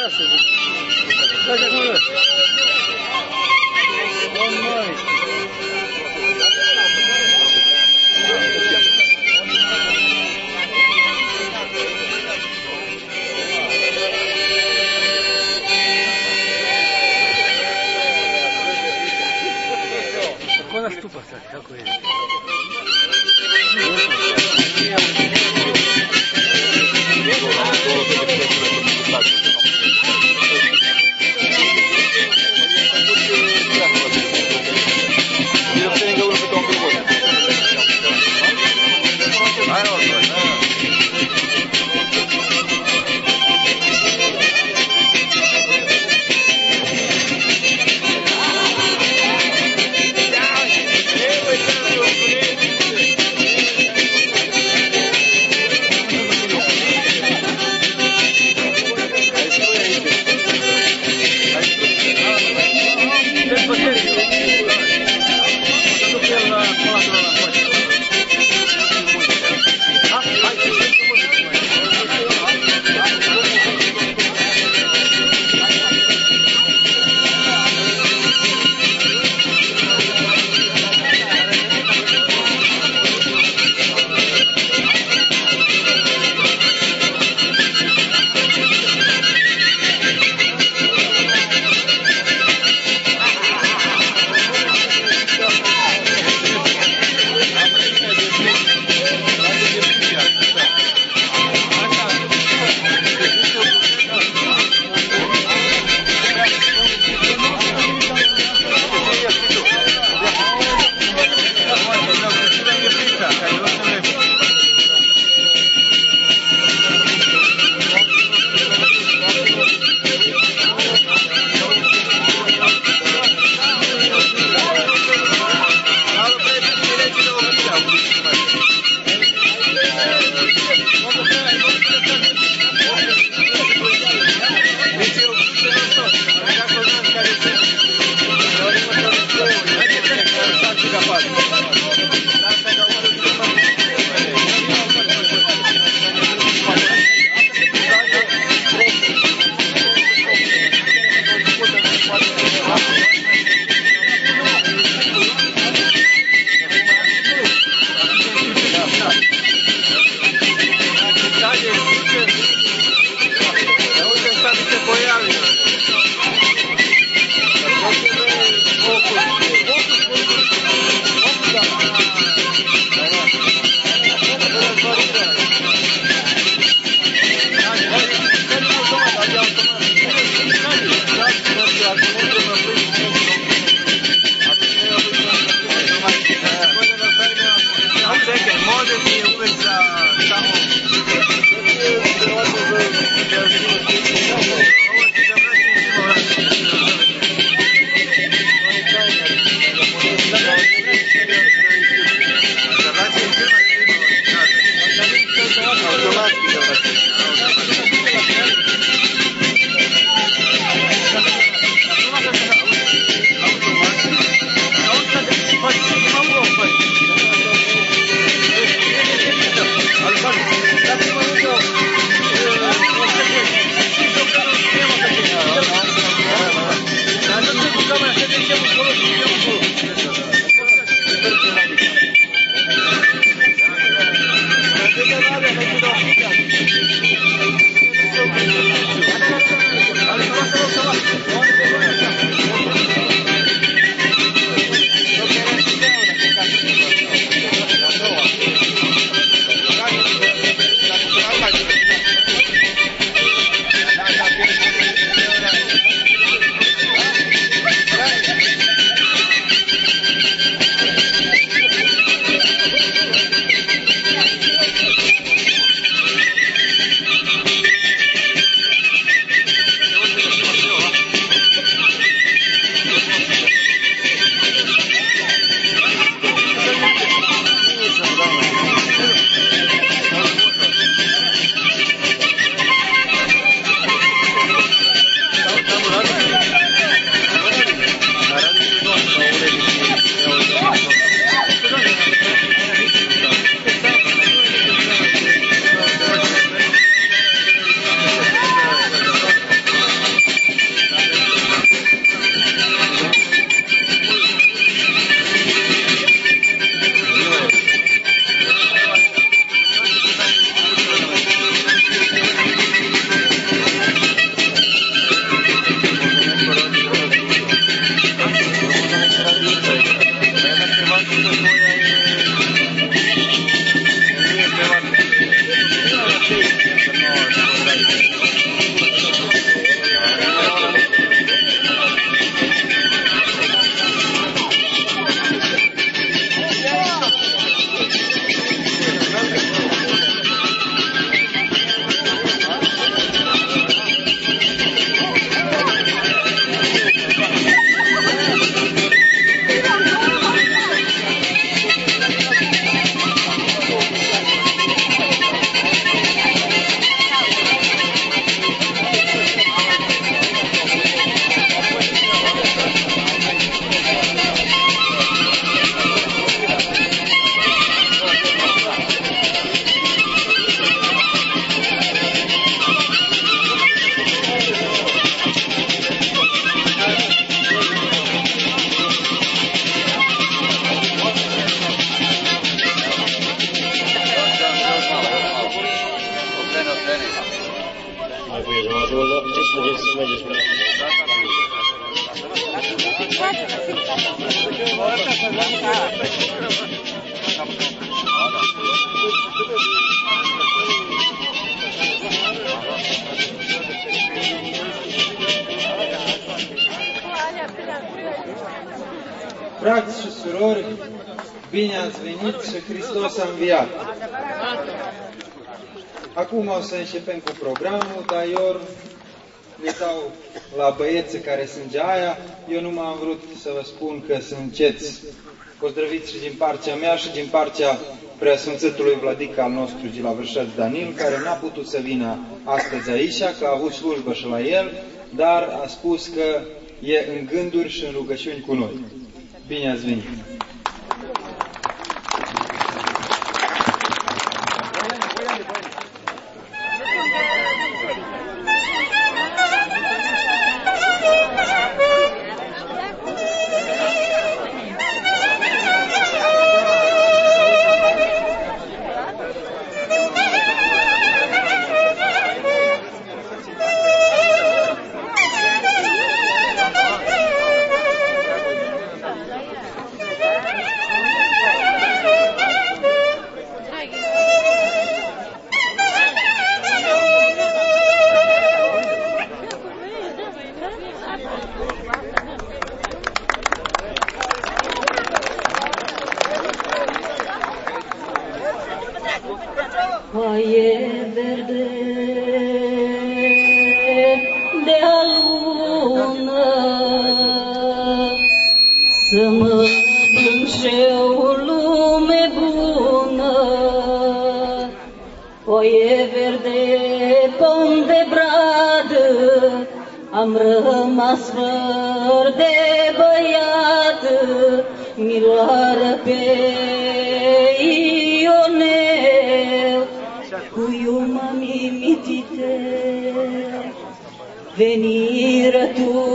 Stupa sad, kako je? să mergeți pe Frați și surori, bine ați venit și Hristos a înviat! Acum o să începem cu programul, dar eu le dau la băieții care sunt aia. Eu nu m-am vrut să vă spun că sunteți pozdrăviți și din partea mea și din partea Preasfințitului Vladic al nostru Gilavârșăț Danil, care n-a putut să vină astăzi aici, că a avut slujbă și la el, dar a spus că e în gânduri și în rugăciuni cu noi. Bine ați venit! Am rămas fără de băiat, miloară pe Ionel, cu iumami mitite, veniră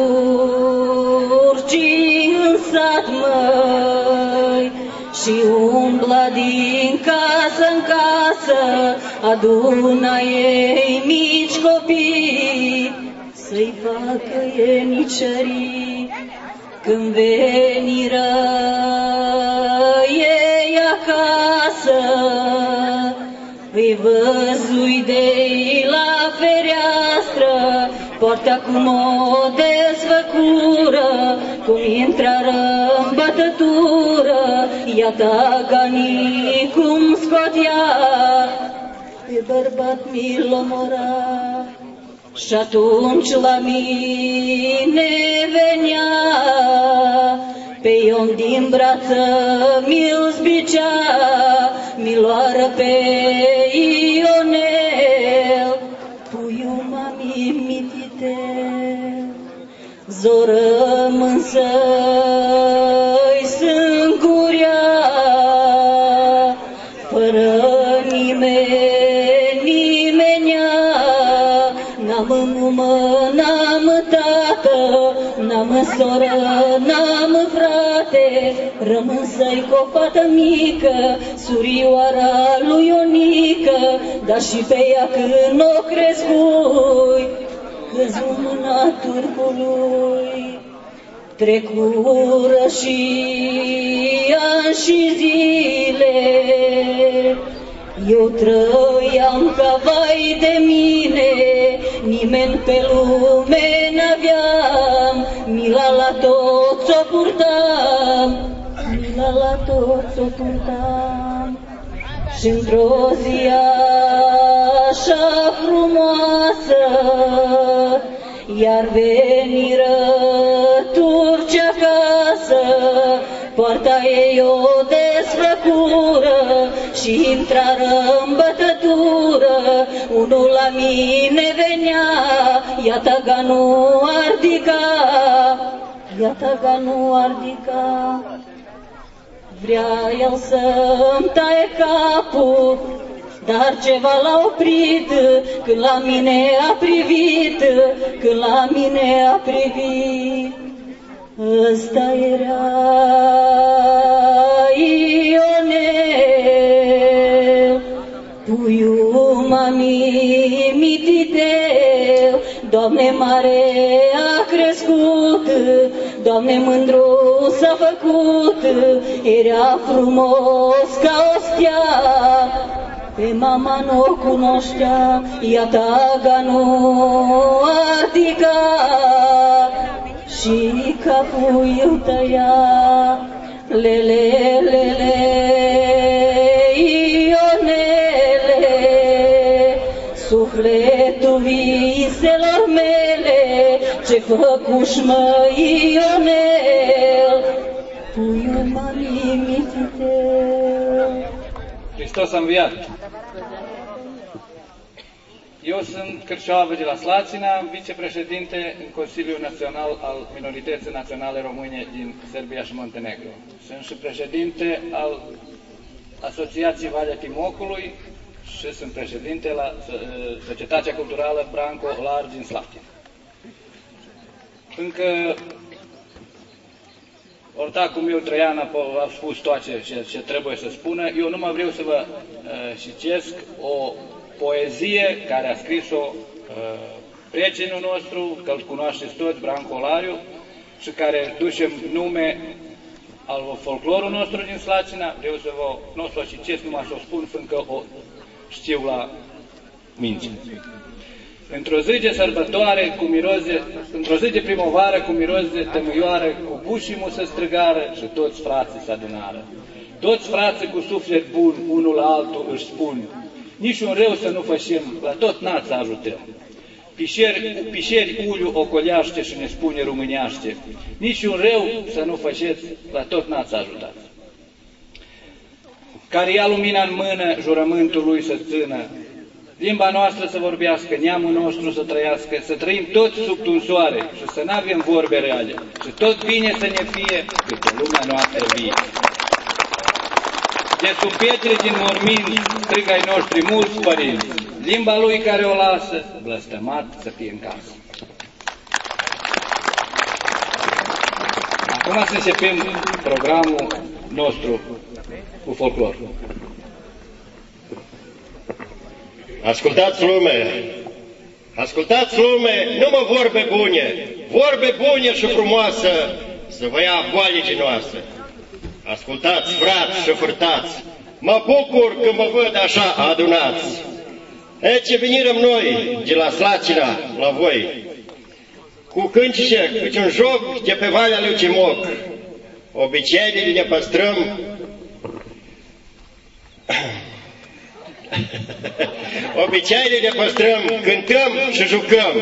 turcii în sat, măi, și umbla din casă în casă, aduna ei mici copii, să-i facă ienicării. Când veniră ei acasă, îi văzui de-i la fereastră, poarta cum o desfăcură, cum intrară în bătătură, iată ganii cum scotea, pe bărbat mi-l omora. Și atunci la mine venea, pe Ion din brață mi-l zbicea, miloară pe Ionel, puiul mami mitite, zorăm însă-i sângurea, fără n-am mumă, n-am tată, n-am soră, n-am frate, rămân să-i cu o fată mică, surioara lui Ionică, dar și pe ea când o crescui, căzu mâna turcului. Trecură și ani și zile, eu trăiam ca vai de mine, nimeni pe lume n-aveam, mila la toți o purtam, mila la toți o purtam. Și într-o zi așa frumoasă, iar veniră turci acasă, poarta ei o desfăcură și intrară în bătătură. Unul la mine venea, iată ganul ardica, iată ganul ardica. Vrea el să-mi taie capul, dar ceva l-a oprit când la mine a privit, când la mine a privit. Ăsta era Ionel, puiul mami mititeu, Doamne, mare a crescut, Doamne, mândru s-a făcut, era frumos ca o stea, pe mama nu o cunoștea, ea taga nu ardica, și capul eu tăia, lele, lele, Ionele, sufletul viselor mele, ce făcuși, mă, Ionel, puiul mamii mititeu. Hristos a înviat! Eu sunt Cârșoavă de la Slatina, vicepreședinte în Consiliul Național al Minorității Naționale Române din Serbia și Montenegro. Sunt și președinte al Asociației Valea Timocului și sunt președinte la Societatea Culturală Branco Olar din Slatina. Încă ortacul meu, Traian, a spus toate ce trebuie să spună. Eu nu mă vreau să vă citesc o poezie care a scris-o prietenul nostru, că îl cunoașteți toți, Branco Olariu, și care duce nume al folclorul nostru din Slatina. Vreau să vă, nu o să o citesc, numai să o spun, fiindcă o știu la minte. Într-o zi de sărbătoare, într-o zi de primăvară, cu miros de tămâioară, cu bușimul se străgară și toți frații se adunară. Toți frații cu suflet bun, unul la altul își spun: niciun rău să nu facem, la tot nața ajutăm. Pișeri uliu ocoleaște și ne spune româneaște: niciun rău să nu faceți, la tot nața ajutați. Care ia lumina în mână, jurământul lui să țină, limba noastră să vorbească, neamul nostru să trăiască, să trăim toți sub un soare și să n-avem vorbe reale și tot bine să ne fie câte lumea noastră vie. De sub pietre din mormini strigă ai noștri mulți părinți, limba lui care o lasă, blăstămat să fie în casă. Acum să începem programul nostru cu folclor. Ascultați lume! Ascultați lume, numai vorbe bune, vorbe bune și frumoasă să vă ia boalicii noastre. Ascultați, frați și furtați, mă bucur când mă văd așa adunați. E ce venirăm noi de la Slatina la voi, cu câncice, câte un joc de pe Valea lui Timoc. Obiceiile ne păstrăm, obiceiile ne păstrăm, cântăm și jucăm.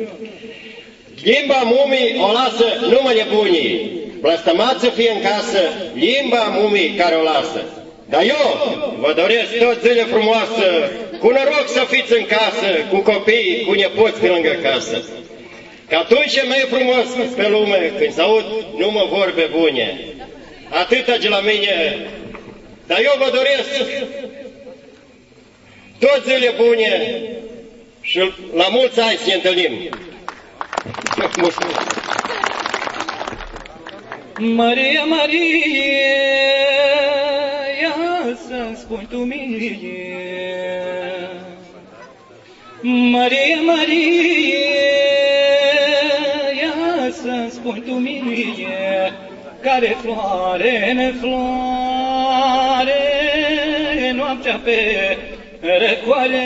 Limba mumii o lasă numai nebunii, blăstămați să fie în casă limba mumii care o lasă. Dar eu vă doresc tot zile frumoasă, cu noroc să fiți în casă, cu copii, cu nepoți pe lângă casă. Că atunci e mai frumos pe lume când se aud numai vorbe bune. Atâta de la mine, dar eu vă doresc tot zile bune și la mulți ani să ne întâlnim. Maria, Maria, ia să-mi spui tu mie. Maria, Maria, ia să-mi spui tu mie, care floare ne floare noaptea pe răcoare,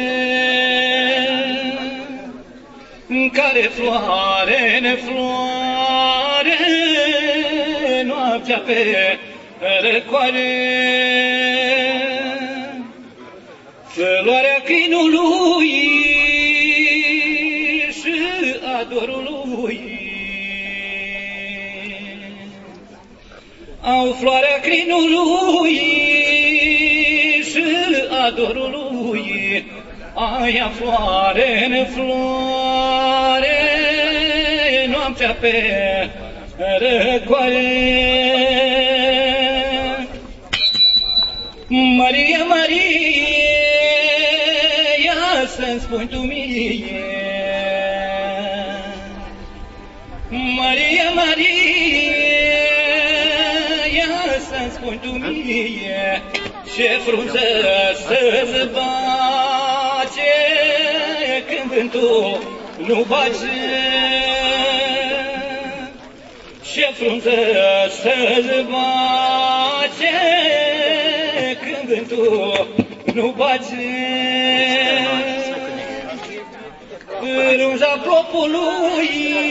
care floare ne floare noaptea pe răcoare. Floarea crinului și adorului au floarea crinului și adorului, aia floare ne floare noaptea pe răcoare. Maria, Maria, ia să-mi spui tu mie. Maria, Maria, ia să-mi spui tu mie, ce frunză să-ți bage când vântul nu bage, ce frunză să-ți bage, când vântul nu bage. Frunza plopului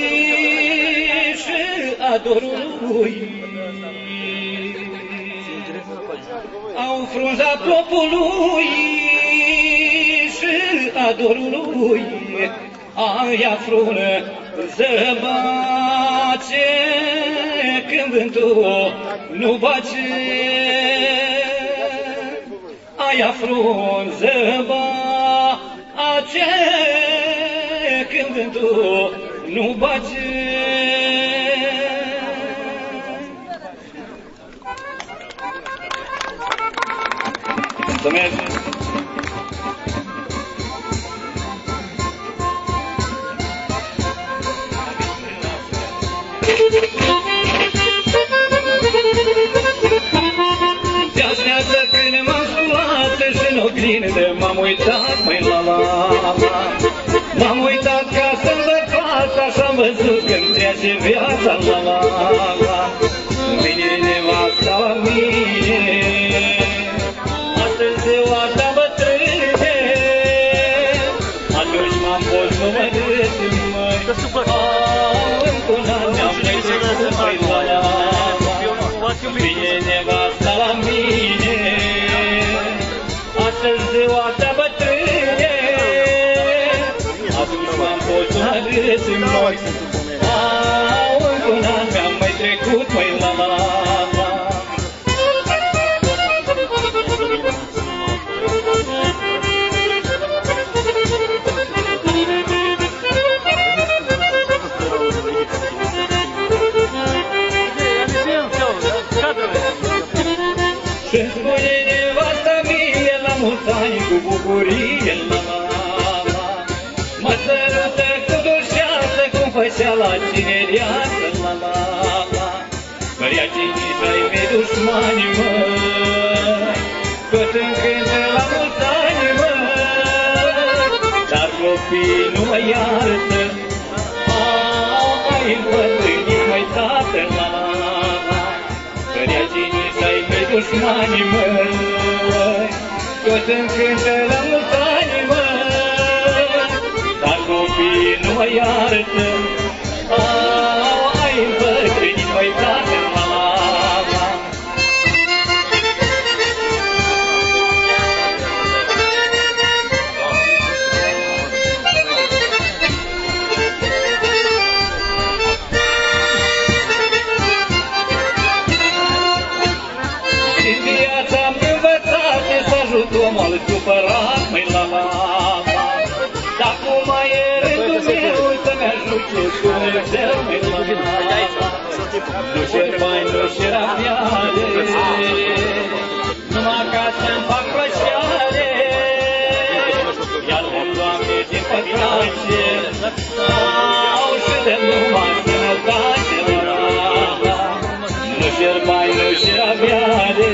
și a dorului, au frunza plopului și a dorului, aia frunză bage, când vântul nu bage, aia frunză bage, când vântul nu bage. Mulțumesc! Seața când m-am sculat și-n oglindă m-am uitat, măi la. M-am uitat ca să-mi văd fața și-am văzut când trece viața, la. Vine nevasta la mine, astăzi ziua ta bătrâne, atunci m-am pus să mă râd, măi, într-un an mi-am trecut, măi, la. Vine nevasta la mine, astăzi ziua ta bătrâne, atunci m-am pus să mă râd, măi, într-un an mi-am mai trecut, măi, la. Și-mi spune nevasta mie la mulți ani cu bucurie, la. Mă sărută cu dulceață cum făcea la tinereață, la. Părea cinița-i pe dușmani, măi, tot încântă la mulți ani, măi, dar copiii nu mă iartă, ai împătrânit, măi, tată, la. Părea cinița-i pe dușmani, măi, tot încântă la mulți ani, măi, dar copiii nu mă iartă, ai împătrânit, măi, tată, la. Din viața am învățat să ajut omul supărat, măi, la. Dar acum e rândul meu să-mi ajute Dumnezeu, măi, la. Nu cer bani, nu cer aviare, numai ca să-mi fac plăceare, iar-mi, Doamne, din păcate, au și de numai sănătate, la. Nu cer bani, nu cer aviare,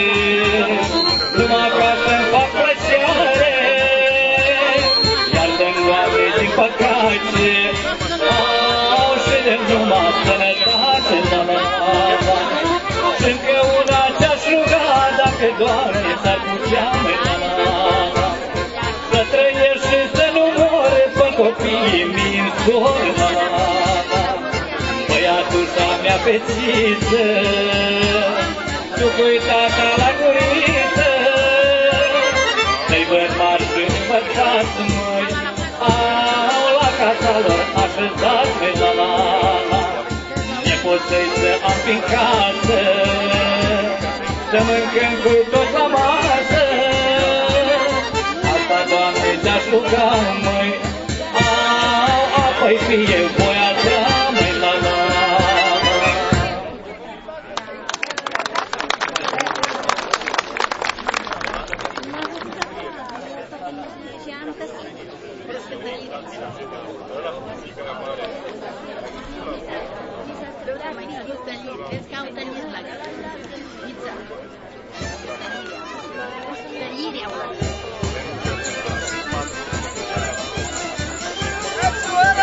numai ca să-mi fac plăceare, iar-mi, Doamne, din păcate, au și de numai sănătate, la. Și încă una ți-aș ruga, dacă, Doamne, s-ar putea, măi, la. Să trăiești și să nu mori pe copiii mei în zor, la. Băiatuța mea fetiță, tu cu-i tata la guriță, să-i văd mari și învățați, măi, au la casa lor așezați, măi, la. Nepoței să am prin casă, să mâncăm cu toți la masă, asta, Doamne, te-aș ruga, măi, apoi fie voia ta, măi, la. That's what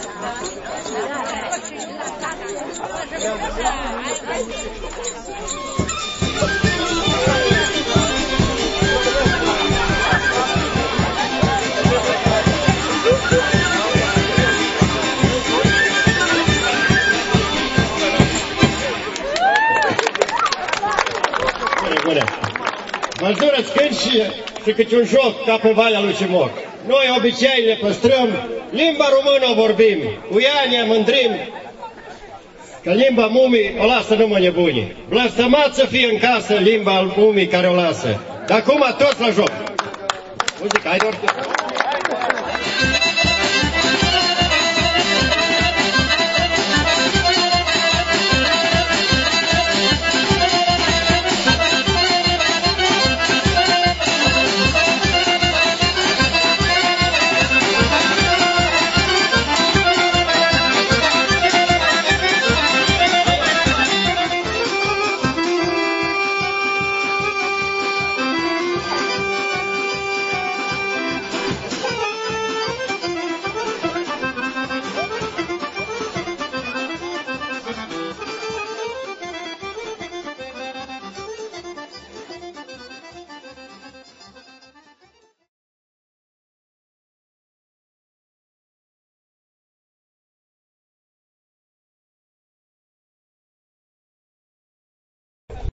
Măsură-ți când și câte un joc ca pe Valea lui Cimoc. Noi obiceiile păstrăm, limba română o vorbim, cu ea ne mândrim, că limba mumii o lasă numai nebunii. Blăstămat să fie în casă limba mumii care o lasă. Dar acum toți la joc. Muzica, hai doar tu.